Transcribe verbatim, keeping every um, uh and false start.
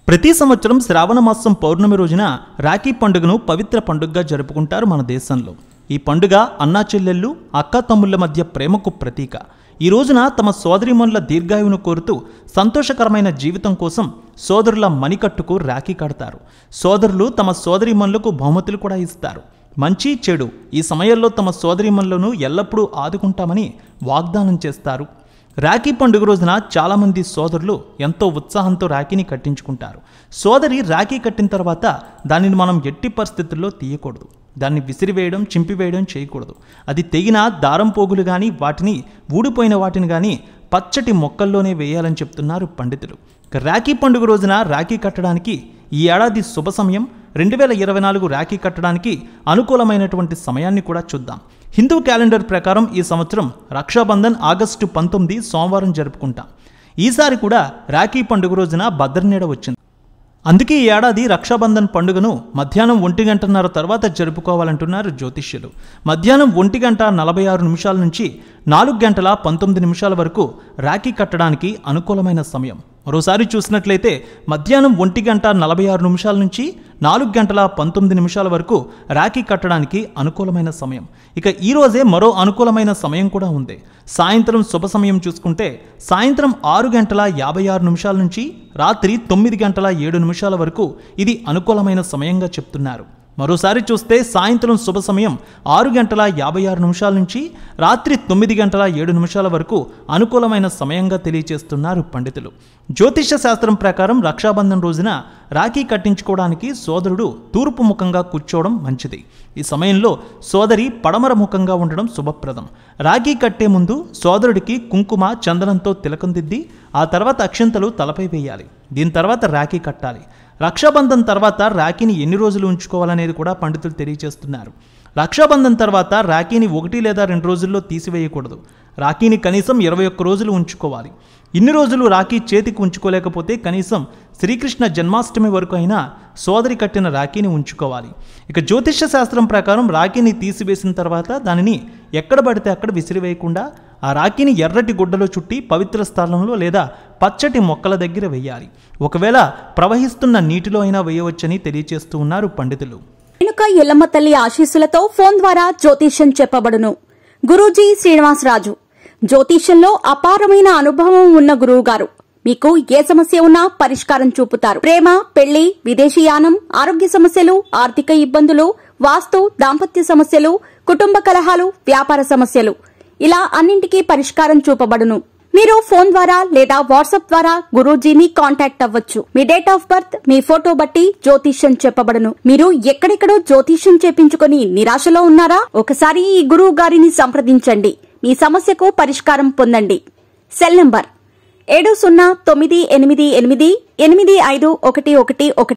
ప్రతి సంవత్సరం శ్రావణ మాసం పౌర్ణమి రోజున రాఖీ పండుగను పవిత్ర పండుగగా జరుపుకుంటారు మన దేశంలో. ఈ పండుగ అన్నా చెల్లెళ్ళు, అక్క తమ్ముళ్ల మధ్య ప్రేమకు ప్రతీక. ఈ రోజున తమ సోదరీమణుల దీర్ఘాయువును కోరుతూ సంతోషకరమైన జీవితం కోసం సోదరుల మణికట్టుకు రాఖీ కడతారు. సోదరులు తమ సోదరీమణులకు బహుమతులు కూడా ఇస్తారు. మంచి చెడు ఈ సమయంలో తమ సోదరీమణులను ఎల్లప్పుడూ ఆదుకుంటామని వాగ్దానం చేస్తారు. రాఖీ పండుగ రోజున చాలామంది సోదరులు ఎంతో ఉత్సాహంతో రాఖీని కట్టించుకుంటారు. సోదరి రాఖీ కట్టిన తర్వాత దానిని మనం ఎట్టి పరిస్థితుల్లో తీయకూడదు. దాన్ని విసిరివేయడం, చింపివేయడం చేయకూడదు. అది తెగిన దారం పోగులు కానీ, వాటిని ఊడిపోయిన వాటిని కానీ పచ్చటి మొక్కల్లోనే వేయాలని చెప్తున్నారు పండితులు. రాఖీ పండుగ రోజున రాఖీ కట్టడానికి ఈ ఏడాది శుభ సమయం రెండు వేల ఇరవై నాలుగు రాఖీ కట్టడానికి అనుకూలమైనటువంటి సమయాన్ని కూడా చూద్దాం. హిందూ క్యాలెండర్ ప్రకారం ఈ సంవత్సరం రక్షాబంధన్ ఆగస్టు పంతొమ్మిది సోమవారం జరుపుకుంటాం. ఈసారి కూడా రాఖీ పండుగ రోజున భద్రనీడ వచ్చింది. అందుకే ఈ ఏడాది రక్షాబంధన్ పండుగను మధ్యాహ్నం ఒంటి గంటన్నర తర్వాత జరుపుకోవాలంటున్నారు జ్యోతిష్యులు. మధ్యాహ్నం ఒంటి గంట నలభై ఆరు నిమిషాల నుంచి నాలుగు గంటల పంతొమ్మిది నిమిషాల వరకు రాఖీ కట్టడానికి అనుకూలమైన సమయం. మరోసారి చూసినట్లయితే మధ్యాహ్నం ఒంటి గంట నలభై ఆరు నిమిషాల నుంచి నాలుగు గంటల పంతొమ్మిది నిమిషాల వరకు రాఖీ కట్టడానికి అనుకూలమైన సమయం. ఇక ఈరోజే మరో అనుకూలమైన సమయం కూడా ఉంది. సాయంత్రం శుభ సమయం చూసుకుంటే సాయంత్రం ఆరు గంటల యాభై ఆరు నిమిషాల నుంచి రాత్రి తొమ్మిది గంటల ఏడు నిమిషాల వరకు ఇది అనుకూలమైన సమయంగా చెప్తున్నారు. మరోసారి చూస్తే సాయంత్రం శుభ సమయం ఆరు గంటల యాభై ఆరు నిమిషాల నుంచి రాత్రి తొమ్మిది గంటల ఏడు నిమిషాల వరకు అనుకూలమైన సమయంగా తెలియజేస్తున్నారు పండితులు. జ్యోతిష శాస్త్రం ప్రకారం రక్షాబంధన్ రోజున రాఖీ కట్టించుకోవడానికి సోదరుడు తూర్పు ముఖంగా కూర్చోవడం మంచిది. ఈ సమయంలో సోదరి పడమర ముఖంగా ఉండడం శుభప్రదం. రాఖీ కట్టే ముందు సోదరుడికి కుంకుమ, చందనంతో తిలకం దిద్ది ఆ తర్వాత అక్షంతలు తలపై వేయాలి. దీని తర్వాత రాఖీ కట్టాలి. రక్షాబంధన్ తర్వాత రాఖీని ఎన్ని రోజులు ఉంచుకోవాలనేది కూడా పండితులు తెలియజేస్తున్నారు. రక్షాబంధన్ తర్వాత రాఖీని ఒకటి లేదా రెండు రోజుల్లో తీసివేయకూడదు. రాఖీని కనీసం ఇరవై ఒక్క రోజులు ఉంచుకోవాలి. ఇన్ని రోజులు రాఖీ చేతికి ఉంచుకోలేకపోతే కనీసం శ్రీకృష్ణ జన్మాష్టమి వరకు అయినా సోదరి కట్టిన రాఖీని ఉంచుకోవాలి. ఇక జ్యోతిష శాస్త్రం ప్రకారం రాఖీని తీసివేసిన తర్వాత దానిని ఎక్కడ పడితే అక్కడ విసిరివేయకుండా ఆ రాఖీని ఎర్రటి గుడ్డలో చుట్టి పవిత్ర స్థలంలో లేదా పచ్చటి మొక్కల దగ్గర వేయాలి. ఒకవేళ ప్రవహిస్తున్న నీటిలో అయినా వేయవచ్చని తెలియజేస్తూ ఉన్నారు పండితులు. రేణుక ఎల్లమ్మ తల్లి ఆశీస్సులతో ఫోన్ ద్వారా జ్యోతిష్యం చెప్పబడును. గురూజీ శ్రీనివాసరాజు జ్యోతిష్యంలో అపారమైన అనుభవం ఉన్న గురువు గారు మీకు ఏ సమస్య ఉన్నా పరిష్కారం చూపుతారు. ప్రేమ, పెళ్లి, విదేశీయానం, ఆరోగ్య సమస్యలు, ఆర్థిక ఇబ్బందులు, వాస్తు, దాంపత్య సమస్యలు, కుటుంబ కలహాలు, వ్యాపార సమస్యలు ఇలా అన్నింటికీ పరిష్కారం చూపబడును. మీరు ఫోన్ ద్వారా లేదా వాట్సాప్ ద్వారా గురూజీని కాంటాక్ట్ అవ్వచ్చు. మీ డేట్ ఆఫ్ బర్త్, మీ ఫోటో బట్టి జ్యోతిష్యం చెప్పబడును. మీరు ఎక్కడెక్కడో జ్యోతిష్యం చేపించుకుని నిరాశలో ఉన్నారా? ఒకసారి ఈ గురువు గారిని సంప్రదించండి. మీ సమస్యకు పరిష్కారం పొందండి. సెల్ నంబర్ ఏడు సున్నా తొమ్మిది ఎనిమిది ఎనిమిది ఎనిమిది ఐదు ఒకటి ఒకటి ఒకటి.